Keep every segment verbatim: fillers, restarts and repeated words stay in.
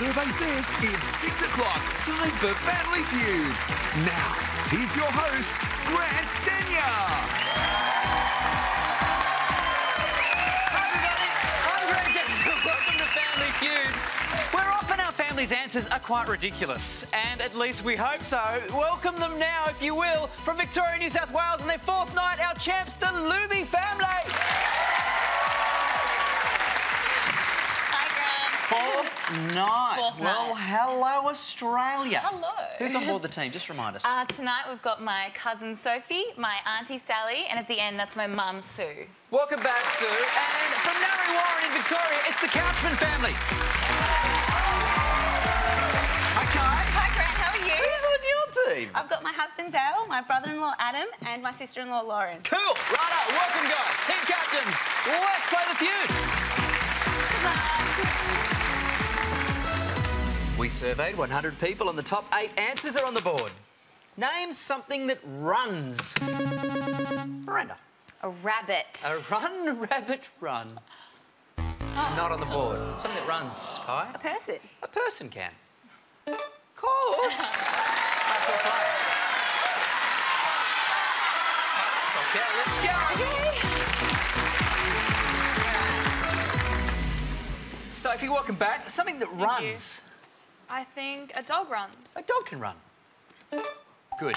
survey says it's six o'clock. Time for Family Feud. Now, here's your host, Grant Denyer. Hi, everybody. I'm Grant Denyer. Welcome to Family Feud, where often our family's answers are quite ridiculous, and at least we hope so. Welcome them now, if you will, from Victoria, New South Wales, on their fourth night, our champs, the Luby family. Fourth night. Fourth well, night. hello, Australia. Hello. Who's on board the team? Just remind us. Uh, tonight we've got my cousin Sophie, my auntie Sally, and at the end that's my mum Sue. Welcome back, Sue. And from Narre Warren in Victoria, it's the Couchman family. Hi, Kai. Hi Grant, how are you? Who's on your team? I've got my husband Dale, my brother-in-law Adam, and my sister-in-law Lauren. Cool. Righto. Welcome, guys. Team captains. Let's play the feud. Good luck. We surveyed one hundred people and the top eight answers are on the board. Name something that runs. Miranda. A rabbit. A run, rabbit, run. Oh. Not on the board. Something that runs, Kai. A person. A person can. Of course. That's all play. Okay, let's go. Okay. Sophie, welcome back. Something that runs. I think a dog runs. A dog can run. Good.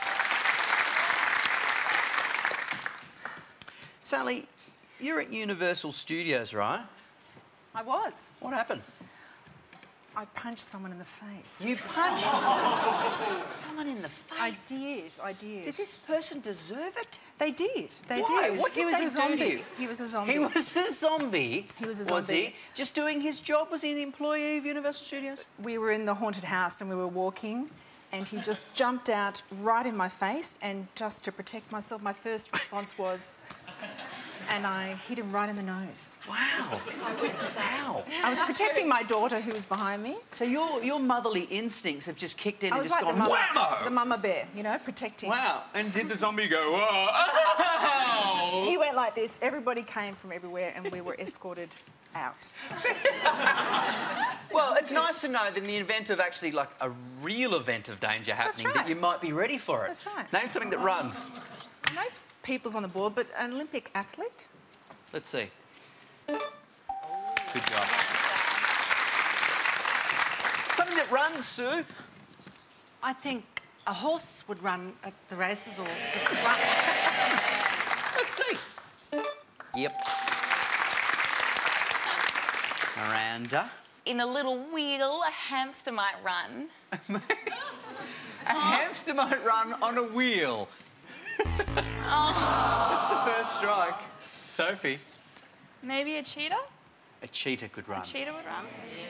Sally, you're at Universal Studios, right? I was. What happened? I punched someone in the face. You punched someone in the I face? did, I did. Did this person deserve it? They did, they Why? did. What he did was they a do zombie. to you? He was a zombie. He was a zombie? He was a Was he? zombie. Just doing his job? Was he an employee of Universal Studios? We were in the haunted house and we were walking and he just jumped out right in my face, and just to protect myself, my first response was... and I hit him right in the nose. Wow. Wow. I was protecting my daughter who was behind me. So your, your motherly instincts have just kicked in I and was just like gone, the mama, whammo! the mama bear, you know, protecting. Wow. And did the zombie go, whoa? He went like this. Everybody came from everywhere and we were escorted out. Well, it's nice to know that in the event of actually like a real event of danger happening, right. that you might be ready for it. That's right. Name something that runs. I know people's on the board, but an Olympic athlete? Let's see. Good job. Something that runs, Sue. I think a horse would run at the races, or just run. Let's see. Yep. Miranda. In a little wheel, a hamster might run. A hamster might run on a wheel. Oh. That's the first strike. Sophie. Maybe a cheetah? A cheetah could run. A cheetah would run.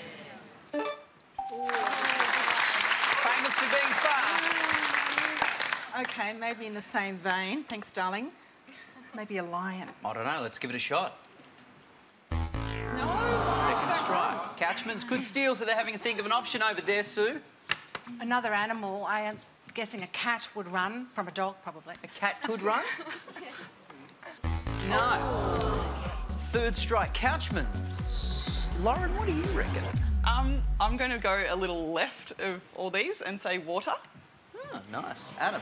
Famous for being fast. OK, maybe in the same vein. Thanks, darling. Maybe a lion. I don't know. Let's give it a shot. No. Second strike. Couchman's good steal, so they're having a think of an option over there, Sue. Another animal, I am guessing a cat would run from a dog, probably. A cat could run? No. Third strike. Couchman. Lauren, what do you reckon? Um, I'm going to go a little left of all these and say water. Oh, nice. Adam.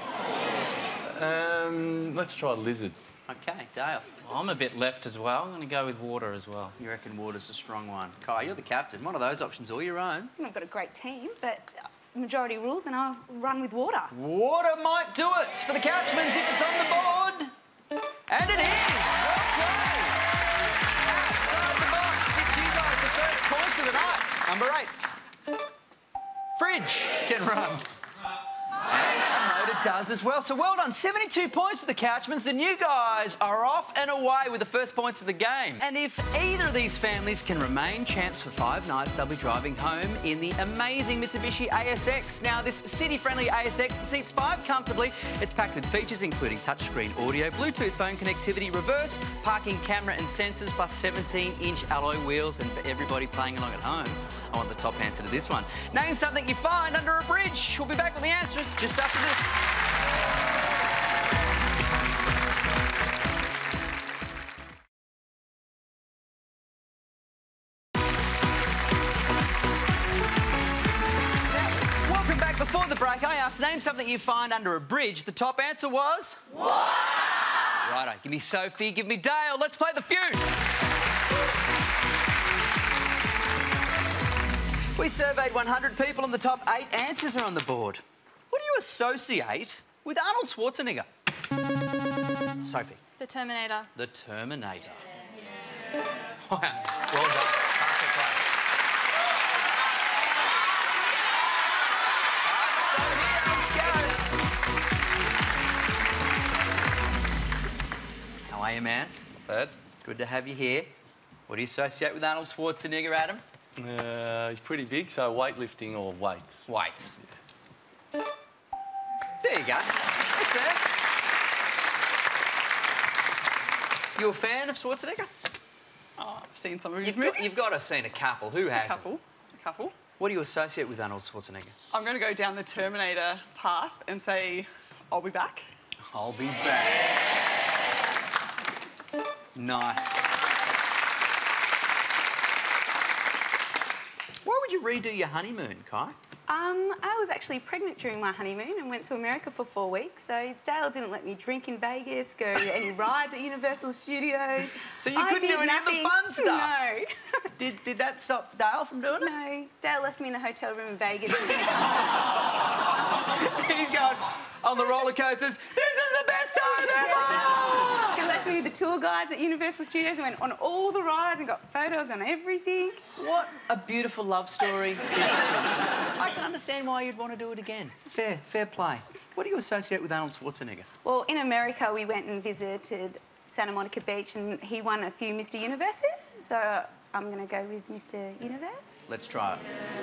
Um, let's try lizard. OK, Dale. I'm a bit left as well. I'm going to go with water as well. You reckon water's a strong one. Kai, you're the captain. One of those options, all your own. I've got a great team, but majority rules, and I'll run with water. Water might do it for the Couchmans if it's on the board. And it is! Well played! Outside the box gets you guys the first points of the night. Number eight. Fridge can run. And a motor does as well. So well done. seventy-two points to the Couchmans. The new guys are off and away with the first points of the game. And if either of these families can remain champs for five nights, they'll be driving home in the amazing Mitsubishi A S X. Now, this city-friendly A S X seats five comfortably. It's packed with features including touchscreen audio, Bluetooth phone connectivity, reverse, parking camera and sensors, plus seventeen inch alloy wheels. And for everybody playing along at home, I want the top answer to this one. Name something you find under a bridge. We'll be back with the answers just after this. break, I asked, name something you find under a bridge. The top answer was... Water! Righto, give me Sophie, give me Dale. Let's play the Feud. We surveyed one hundred people and the top eight answers are on the board. What do you associate with Arnold Schwarzenegger? Sophie. The Terminator. The Terminator. Wow, well done. Perfect play. How are you, man? Not bad. Good to have you here. What do you associate with Arnold Schwarzenegger, Adam? Uh, he's pretty big, so weightlifting or weights. Weights. There you go. That's it. You a fan of Schwarzenegger? Oh, I've seen some of his You've movies. got, you've got to have seen a couple. Who a hasn't? couple. A couple. What do you associate with Arnold Schwarzenegger? I'm going to go down the Terminator path and say, I'll be back. I'll be back. Nice. Why would you redo your honeymoon, Kai? Um, I was actually pregnant during my honeymoon and went to America for four weeks, so Dale didn't let me drink in Vegas, go to any rides at Universal Studios. So you I couldn't did do any nothing. of the fun stuff? No. Did, did that stop Dale from doing it? No. Dale left me in the hotel room in Vegas. He's going on the roller coasters. This is the best time ever! He left me with the tour guides at Universal Studios and went on all the rides and got photos on everything. What a beautiful love story this is. I can understand why you'd want to do it again. Fair, fair play. What do you associate with Arnold Schwarzenegger? Well, in America, we went and visited Santa Monica Beach and he won a few Mister Universes, so I'm going to go with Mister Universe. Let's try it.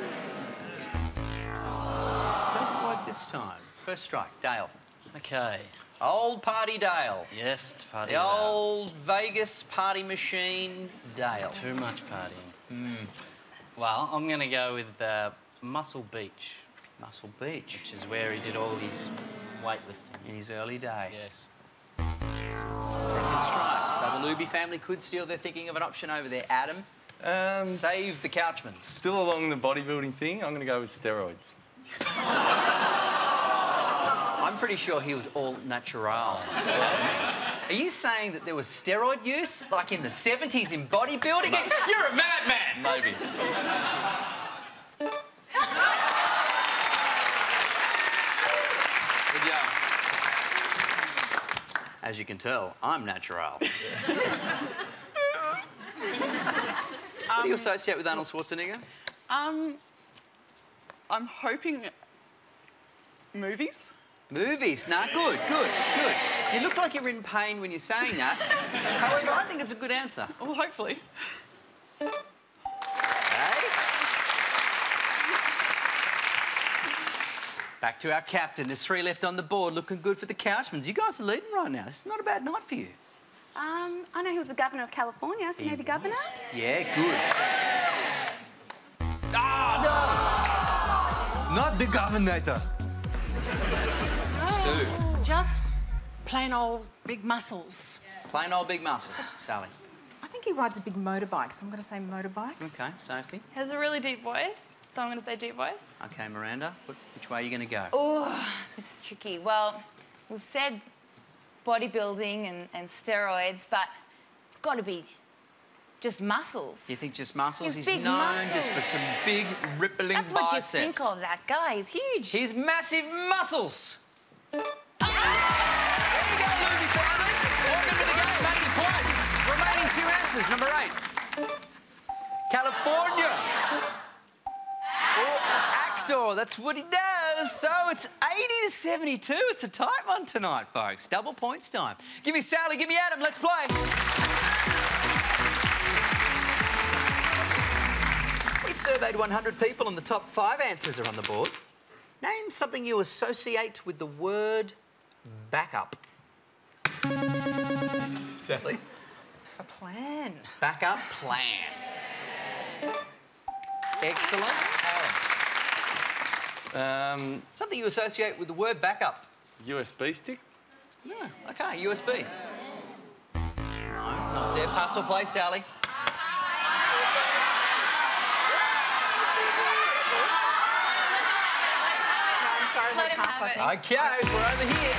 Doesn't work this time. First strike, Dale. Okay. Old party Dale. Yes, party. The old Vegas party machine Dale. Too much partying. Mm. Well, I'm going to go with uh, Muscle Beach. Muscle Beach. Which is where he did all his weightlifting. In his early day. Yes. Second strike. So the Luby family could steal. They're thinking of an option over there. Adam, Um, save the Couchmans. Still along the bodybuilding thing, I'm going to go with steroids. I'm pretty sure he was all natural. Are you saying that there was steroid use, like in the seventies in bodybuilding? You're a madman! Maybe. Good job. As you can tell, I'm natural. What do you associate with Arnold Schwarzenegger? Um, I'm hoping movies. Movies. Nah, good, good, good. You look like you're in pain when you're saying that. However, I think it's a good answer. Well, hopefully. Hey? Back to our captain. There's three left on the board. Looking good for the Couchmans. You guys are leading right now. This is not a bad night for you. Um, I know he was the governor of California, so He maybe governor? Yeah, good. Ah, no! Not the governor. Sue. Just plain old big muscles. Plain old big muscles. Sally. I think he rides a big motorbike, so I'm going to say motorbikes. Okay, Sophie. He has a really deep voice, so I'm going to say deep voice. Okay, Miranda. What, which way are you going to go? Oh, this is tricky. Well, we've said bodybuilding and, and steroids, but it's got to be just muscles. You think just muscles? He's He's big known muscles. just for some big, rippling That's what biceps. you think of that guy. He's huge. He's massive muscles. There you go, Luby family. Welcome to the game. eighty points. Remaining two answers. Number eight. California. Or actor. That's what he does. So it's eighty to seventy-two. It's a tight one tonight, folks. Double points time. Give me Sally. Give me Adam. Let's play. We surveyed one hundred people and the top five answers are on the board. Name something you associate with the word backup. Sally? A plan. Backup plan. Excellent. Adam? Um, Something you associate with the word backup. U S B stick? Yeah, okay, U S B. No, not there. Pass or play, Sally? I'm sorry, Play, I it. think. Okay, we're over here.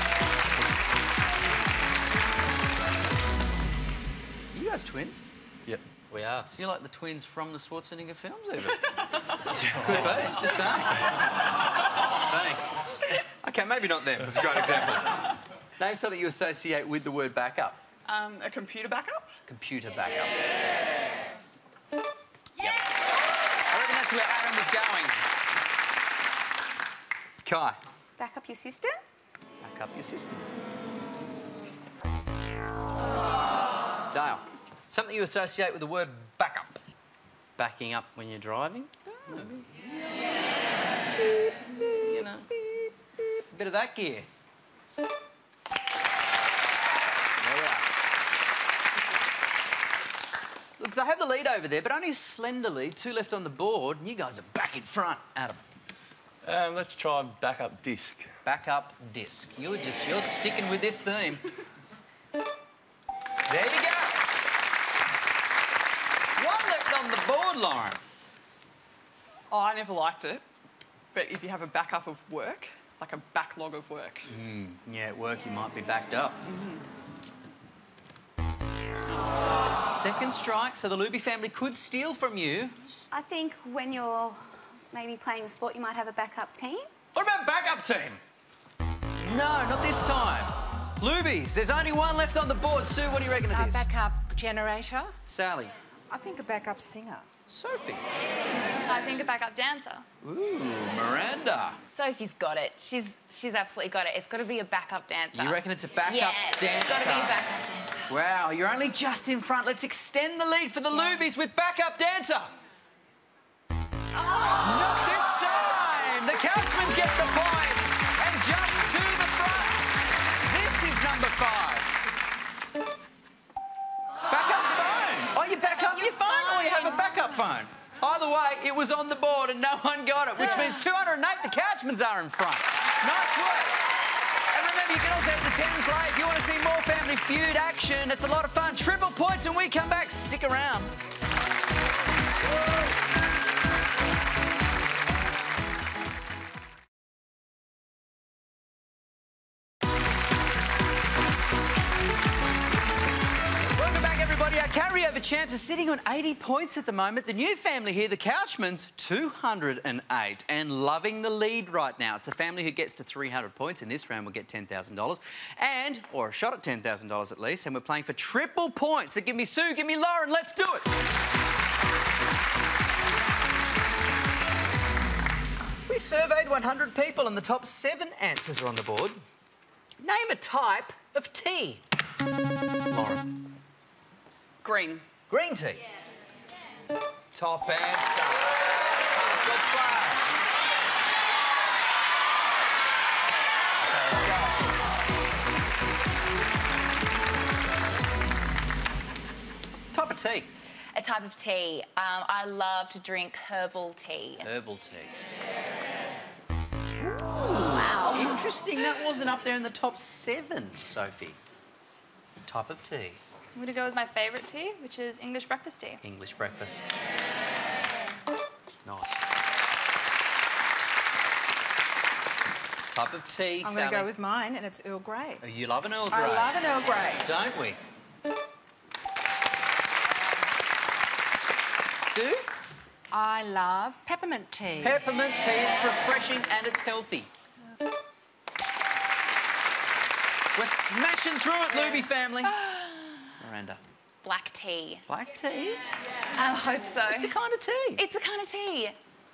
You guys twins? Yep. We are. So you're like the twins from the Schwarzenegger films, even? Could be, just saying. Thanks. Okay, maybe not them. That's a great example. Name something you associate with the word backup. Um, a computer backup? Computer backup. Yep. I reckon that's where Aaron was going. Kai, Back up your system. back up your system. Dale, something you associate with the word backup. Backing up when you're driving. You know, a bit of that gear. There we are. Look, they have the lead over there, but only a slender lead. Two left on the board, and you guys are back in front. Adam. Um, let's try backup disc. Backup disc. You're just you're sticking with this theme. There you go. One left on the board, Lauren. Oh, I never liked it. But if you have a backup of work, like a backlog of work. Mm, yeah, at work you might be backed up. Second strike, so the Luby family could steal from you. I think when you're maybe playing a sport, you might have a backup team. What about backup team? No, not this time. Lubies, there's only one left on the board. Sue, what do you reckon of A this? backup generator. Sally. I think a backup singer. Sophie. I think a backup dancer. Ooh, Miranda. Sophie's got it. She's she's absolutely got it. It's got to be a backup dancer. You reckon it's a backup yeah, dancer? it's got to be a backup dancer. Wow, you're only just in front. Let's extend the lead for the Yeah. Lubies with backup dancer. Not this time. The Couchmans get the points and jump to the front. This is number five. Backup phone. Oh, you back up your phone or you have a backup phone? Either way, it was on the board and no one got it, which means two hundred and eight, the Couchmans are in front. Nice work. And remember, you can also hit the ten play if you want to see more Family Feud action. It's a lot of fun. Triple points when we come back. Stick around. Welcome back, everybody. Our carryover champs are sitting on eighty points at the moment. The new family here, the Couchmans, two hundred and eight, and loving the lead right now. It's the family who gets to three hundred points in this round will get ten thousand dollars, and, or a shot at ten thousand dollars at least, and we're playing for triple points. So give me Sue, give me Lauren, let's do it. We surveyed one hundred people, and the top seven answers are on the board. Name a type of tea. Lauren. Green. Green tea. Yeah. Top answer. Good play. Okay, let's go. Type of tea. A type of tea. Um, I love to drink herbal tea. Herbal tea. Wow. Interesting. That wasn't up there in the top seven, Sophie. Type of tea. I'm going to go with my favourite tea, which is English breakfast tea. English breakfast. Nice. Type of tea, I'm Sally. going to go with mine, and it's Earl Grey. Oh, you love an Earl Grey. I love an Earl Grey. Don't we? Sue? I love peppermint tea. Peppermint tea. It's refreshing and it's healthy. We're smashing through it, Luby family. Miranda. Black tea. Black tea? I hope so. It's a kind of tea. It's a kind of tea.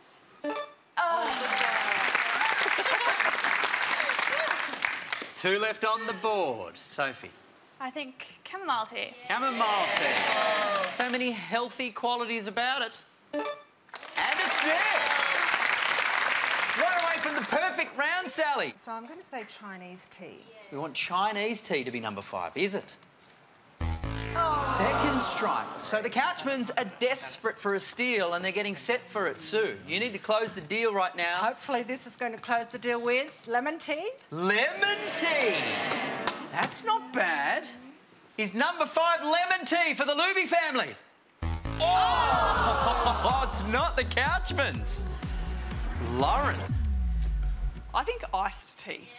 Two left on the board. Sophie. I think chamomile tea. Chamomile tea. So many healthy qualities about it. And it's there. Right away from the perfect round, Sally. So I'm going to say Chinese tea. We want Chinese tea to be number five, is it? Second strike. So the Couchmans are desperate for a steal and they're getting set for it. Sue, you need to close the deal right now. Hopefully this is going to close the deal with lemon tea. Lemon tea. That's not bad. Is number five lemon tea for the Luby family? Oh, it's not the Couchmans. Lauren. I think iced tea.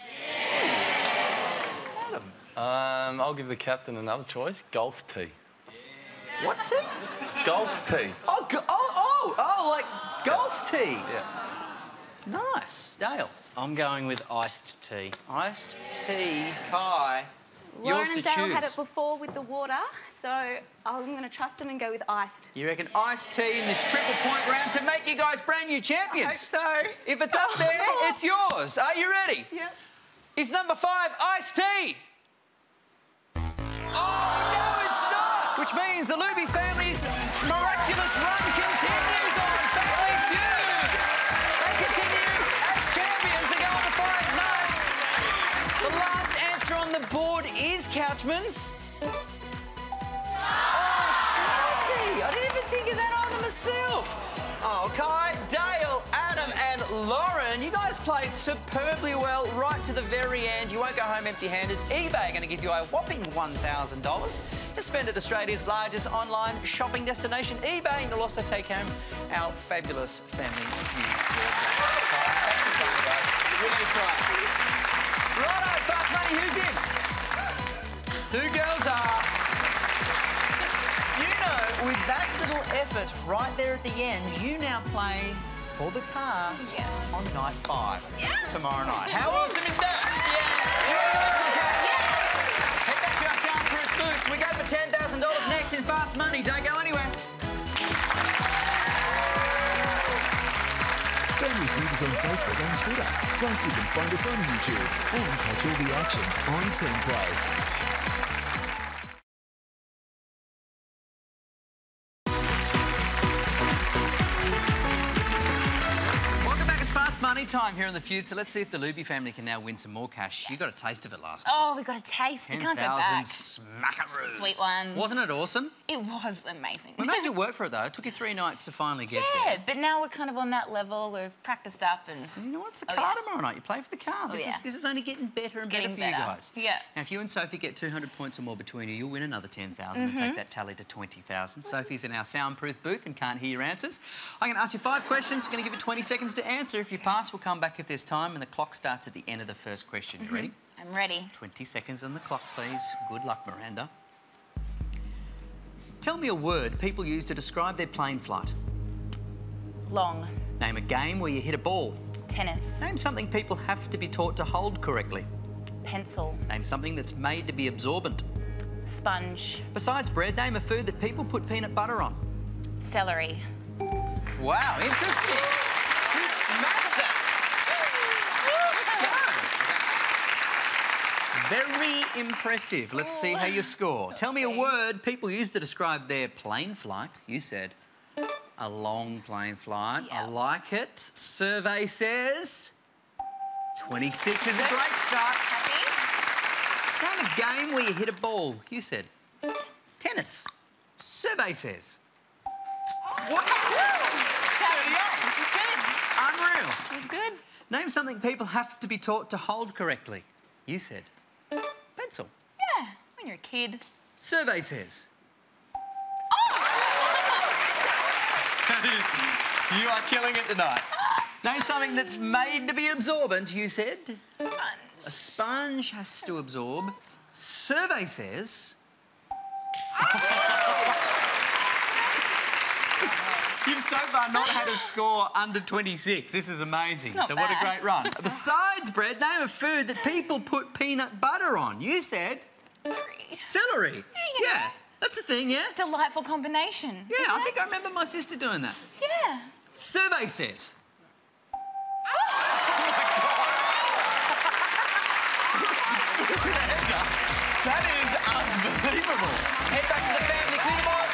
Um, I'll give the captain another choice. Golf tea. What tea? Golf tea. Oh, go oh, oh, oh, like golf tea. Yeah. Nice. Dale. I'm going with iced tea. Iced tea, Kai. Lauren Yours to and Dale choose. had it before with the water, so I'm going to trust them and go with iced. You reckon iced tea in this triple point round to make you guys brand new champions? I hope so. If it's up there, it's yours. Are you ready? Yep. Is number five iced tea? Oh, no, it's not! Which means the Luby family's miraculous run continues on Family Feud. They continue as champions. They go on to five months. The last answer on the board is Couchman's. Oh, Trinity! I didn't even think of that either myself. Oh, Kai, Dale, Adam and Lauren, you guys played superbly well right to the very end. You won't go home empty-handed. eBay are going to give you a whopping one thousand dollars to spend at Australia's largest online shopping destination, eBay, and you'll also take home our fabulous Family Feud board game. Thanks for playing, guys. Really good try. Righto, Fast Money, who's in? Two girls are. You know, with that little effort right there at the end, you now play for the car Yeah. on night five Yeah. tomorrow night. How awesome is that? Yeah. You want to win some cash? Head back to our soundproof booths. We go for ten thousand dollars next in Fast Money. Don't go anywhere. Family Feud is on Facebook and Twitter. Plus, you can find us on YouTube and catch all the action on Team Play. Money time here in the Feud, so let's see if the Luby family can now win some more cash. You got a taste of it last night. Oh, we got a taste. You can't go back. Smackaroos. Sweet ones. Wasn't it awesome? It was amazing. We made you work for it though. It took you three nights to finally get yeah, there. but now we're kind of on that level. We've practiced up and... And you know what's the Oh, car yeah. tomorrow night? You play for the car. Oh, this, yeah. is, this is only getting better and better getting for you better. guys. Yeah. Now, if you and Sophie get two hundred points or more between you, you'll win another ten thousand Mm-hmm. and take that tally to twenty thousand. Sophie's in our soundproof booth and can't hear your answers. I'm going to ask you five questions. We're going to give you twenty seconds to answer. If you pass, we'll come back if there's time, and the clock starts at the end of the first question. You ready? I'm ready. twenty seconds on the clock, please. Good luck, Miranda. Tell me a word people use to describe their plane flight. Long. Name a game where you hit a ball. Tennis. Name something people have to be taught to hold correctly. Pencil. Name something that's made to be absorbent. Sponge. Besides bread, name a food that people put peanut butter on. Celery. Wow, interesting. You smashed that. Very impressive. Let's see how you score. Tell me a word people use to describe their plane flight. You said a long plane flight. I Yep. like it. Survey says twenty-six is a great start. Happy? Name a game where you hit a ball. You said tennis. Survey says. Wow! This is good. Unreal. This is good. Name something people have to be taught to hold correctly. You said pencil. Yeah, when you're a kid. Survey says. You are killing it tonight. Name something that's made to be absorbent. You said Sponge. a sponge has to absorb. Survey says. You've so far not had a score under twenty-six. This is amazing. It's not So what a bad. great run. Besides bread, name a food that people put peanut butter on. You said Celery. celery. you know. Yeah, that's a thing, yeah? Delightful combination. Yeah, isn't I it? think I remember my sister doing that. Yeah. Survey says. That is unbelievable. Head back to the family clear board.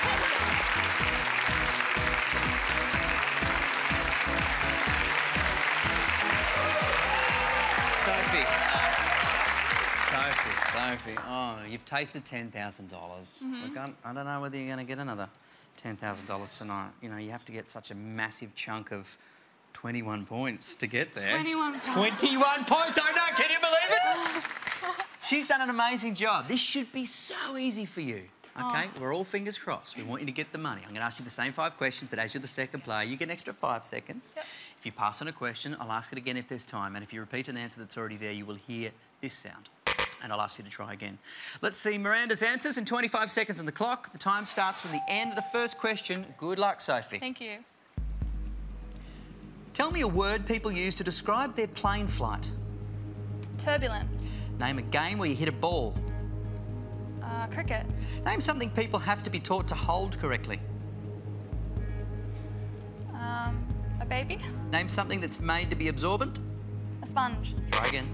Sophie. Sophie, Sophie. Oh, you've tasted ten thousand dollars. Look, I I don't know whether you're going to get another ten thousand dollars tonight. You know, you have to get such a massive chunk of twenty-one points to get there. twenty-one points. twenty-one points, I know, can you believe it? She's done an amazing job. This should be so easy for you. Okay, we're all fingers crossed. We want you to get the money. I'm going to ask you the same five questions, but as you're the second player, you get an extra five seconds. Yep. If you pass on a question, I'll ask it again if there's time. And if you repeat an answer that's already there, you will hear this sound. And I'll ask you to try again. Let's see Miranda's answers in twenty-five seconds on the clock. The time starts from the end of the first question. Good luck, Sophie. Thank you. Tell me a word people use to describe their plane flight. Turbulent. Name a game where you hit a ball. Uh, cricket. Name something people have to be taught to hold correctly. Um, a baby. Name something that's made to be absorbent. A sponge. Try again.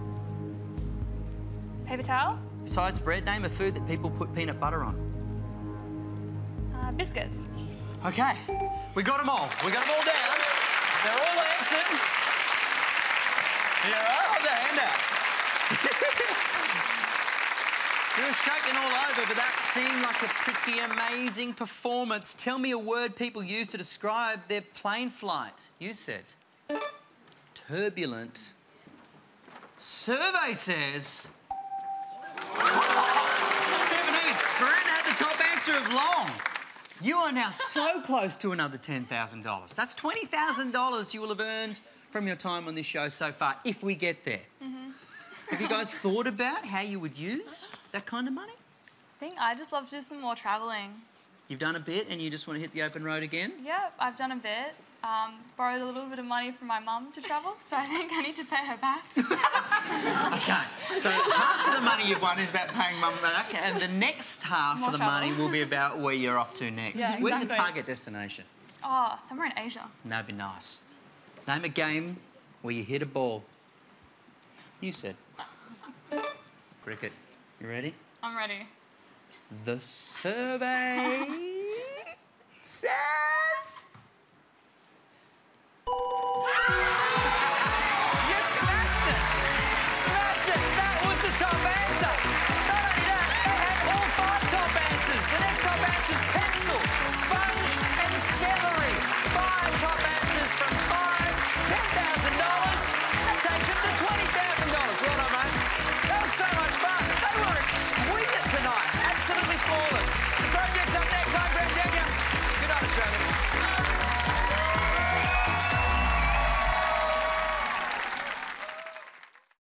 Paper towel. Besides bread, name a food that people put peanut butter on. Uh, biscuits. Okay, we got them all. We got them all down. They're all answered. Here, hold the hand out. You're shaking all over, but that seemed like a pretty amazing performance. Tell me a word people use to describe their plane flight. You said turbulent. Survey says seventeen. Miranda had the top answer of long. You are now so close to another ten thousand dollars. That's twenty thousand dollars you will have earned from your time on this show so far, if we get there. Mm-hmm. Have you guys thought about how you would use that kind of money? I think I just love to do some more travelling. You've done a bit and you just want to hit the open road again? Yeah, I've done a bit. Um, borrowed a little bit of money from my mum to travel, so I think I need to pay her back. Okay, so half of the money you've won is about paying mum back, and the next half More of the travel. money will be about where you're off to next. Yeah, Where's the exactly. target destination? Oh, somewhere in Asia. That'd be nice. Name a game where you hit a ball. You said. Cricket. You ready? I'm ready. The survey says